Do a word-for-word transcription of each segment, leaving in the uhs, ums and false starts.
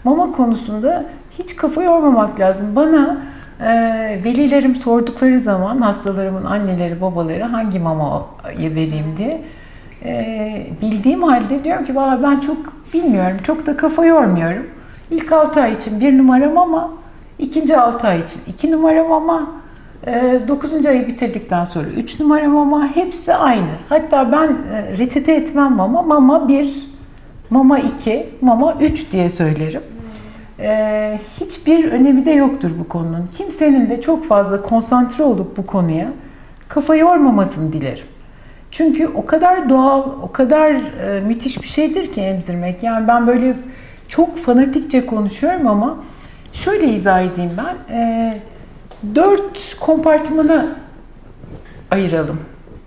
mama konusunda hiç kafa yormamak lazım. Bana e, velilerim sordukları zaman hastalarımın anneleri, babaları hangi mamayı vereyim diye e, bildiğim halde diyorum ki valla ben çok bilmiyorum, çok da kafa yormuyorum. İlk altı ay için bir numara mama, ikinci altı ay için iki numara mama, dokuzuncu ayı bitirdikten sonra üç numara mama, hepsi aynı. Hatta ben reçete etmem mama, mama bir, mama iki, mama üç diye söylerim. Ee, hiçbir önemi de yoktur bu konunun. Kimsenin de çok fazla konsantre olup bu konuya kafa yormamasını dilerim. Çünkü o kadar doğal, o kadar e, müthiş bir şeydir ki emzirmek. Yani ben böyle çok fanatikçe konuşuyorum ama şöyle izah edeyim ben. E, dört kompartmana ayıralım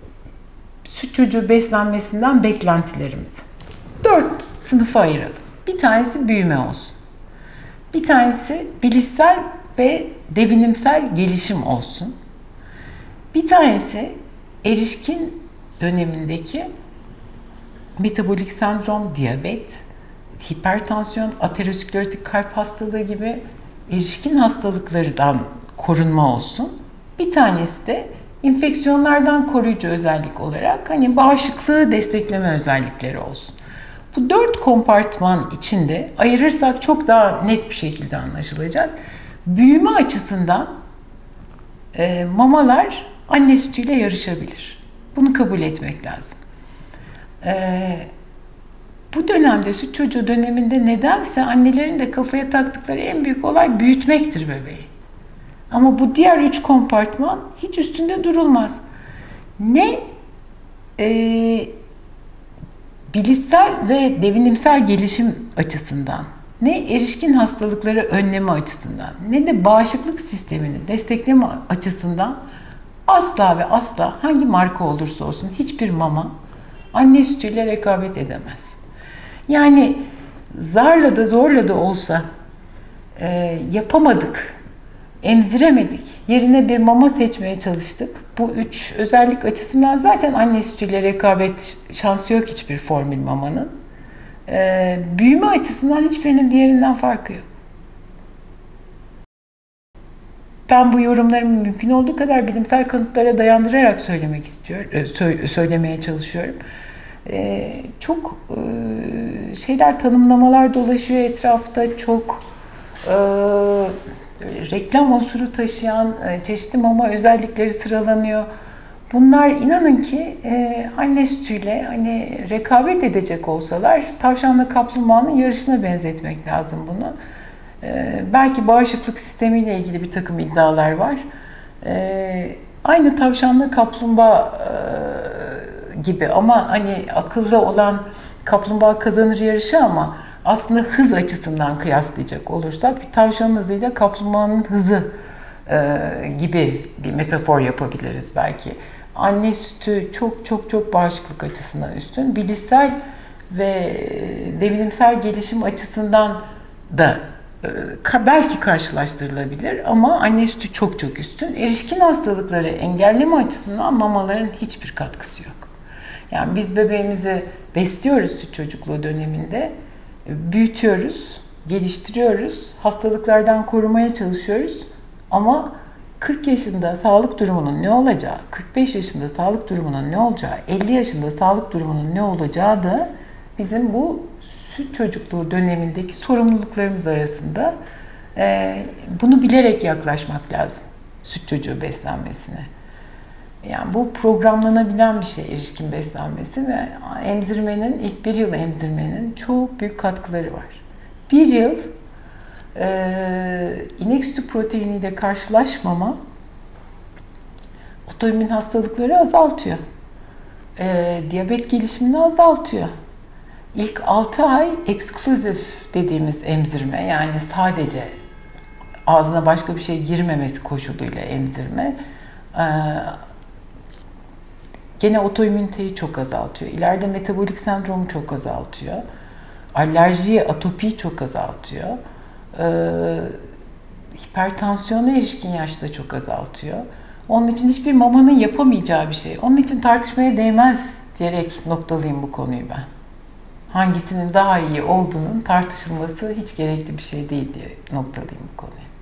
süt çocuğu beslenmesinden beklentilerimizi. Dört sınıfa ayıralım. Bir tanesi büyüme olsun. Bir tanesi bilişsel ve devinimsel gelişim olsun. Bir tanesi erişkin dönemindeki metabolik sendrom, diyabet, hipertansiyon, aterosklerotik kalp hastalığı gibi erişkin hastalıklardan korunma olsun. Bir tanesi de enfeksiyonlardan koruyucu özellik olarak hani bağışıklığı destekleme özellikleri olsun. Bu dört kompartman içinde ayırırsak çok daha net bir şekilde anlaşılacak. Büyüme açısından e, mamalar anne sütüyle yarışabilir. Bunu kabul etmek lazım. E, bu dönemde, süt çocuğu döneminde nedense annelerin de kafaya taktıkları en büyük olay büyütmektir bebeği. Ama bu diğer üç kompartman hiç üstünde durulmaz. Ne e, bilişsel ve devinimsel gelişim açısından, ne erişkin hastalıkları önleme açısından, ne de bağışıklık sistemini destekleme açısından asla ve asla hangi marka olursa olsun hiçbir mama anne sütüyle rekabet edemez. Yani zarla da zorla da olsa e, yapamadık, emziremedik, yerine bir mama seçmeye çalıştık. Bu üç özellik açısından zaten anne sütüyle rekabet şansı yok hiçbir formül mamanın. Ee, büyüme açısından hiçbirinin diğerinden farkı yok. Ben bu yorumlarımı mümkün olduğu kadar bilimsel kanıtlara dayandırarak söylemek istiyorum, sö- söylemeye çalışıyorum. Ee, çok e, şeyler, tanımlamalar dolaşıyor etrafta, çok e, reklam unsuru taşıyan e, çeşitli mama özellikleri sıralanıyor. Bunlar inanın ki e, anne sütüyle hani rekabet edecek olsalar tavşanla kaplumbağanın yarışına benzetmek lazım bunu. E, belki bağışıklık sistemiyle ilgili bir takım iddialar var. E, aynı tavşanla kaplumbağa e, gibi ama hani akıllı olan kaplumbağa kazanır yarışı ama aslında hız açısından kıyaslayacak olursak bir tavşanın hızıyla kaplumbağanın hızı e, gibi bir metafor yapabiliriz belki. Anne sütü çok çok çok bağışıklık açısından üstün. Bilişsel ve devinimsel gelişim açısından da e, belki karşılaştırılabilir ama anne sütü çok çok üstün. Erişkin hastalıkları engelleme açısından mamaların hiçbir katkısı yok. Yani biz bebeğimizi besliyoruz süt çocukluğu döneminde. Büyütüyoruz, geliştiriyoruz, hastalıklardan korumaya çalışıyoruz ama kırk yaşında sağlık durumunun ne olacağı, kırk beş yaşında sağlık durumunun ne olacağı, elli yaşında sağlık durumunun ne olacağı da bizim bu süt çocukluğu dönemindeki sorumluluklarımız arasında. Ee, bunu bilerek yaklaşmak lazım süt çocuğu beslenmesine. Yani bu programlanabilen bir şey erişkin beslenmesi ve emzirmenin, ilk bir yıl emzirmenin çok büyük katkıları var. Bir yıl e, inek sütü proteiniyle karşılaşmama otoimmün hastalıkları azaltıyor. E, diyabet gelişimini azaltıyor. İlk altı ay eksklusif dediğimiz emzirme, yani sadece ağzına başka bir şey girmemesi koşuluyla emzirme, e, gene otoimmüniteyi çok azaltıyor. İleride metabolik sendromu çok azaltıyor. Alerjiyi, atopiyi çok azaltıyor. Ee, hipertansiyona erişkin yaşta çok azaltıyor. Onun için hiçbir mamanın yapamayacağı bir şey. Onun için tartışmaya değmez diyerek noktalayayım bu konuyu ben. hangisinin daha iyi olduğunun tartışılması hiç gerekli bir şey değil diye noktalayayım bu konuyu.